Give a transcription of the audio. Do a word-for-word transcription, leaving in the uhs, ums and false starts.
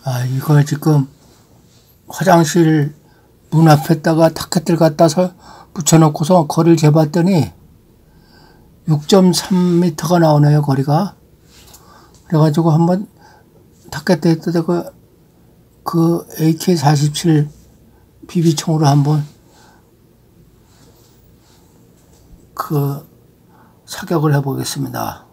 아, 이거 지금 화장실 문 앞에다가 타켓을 갖다서 붙여놓고서 거리를 재봤더니 육 점 삼 미터가 나오네요, 거리가. 그래가지고 한번 타켓에다가 그, 그 에이케이 사십칠 비비총으로 한번 그 사격을 해보겠습니다.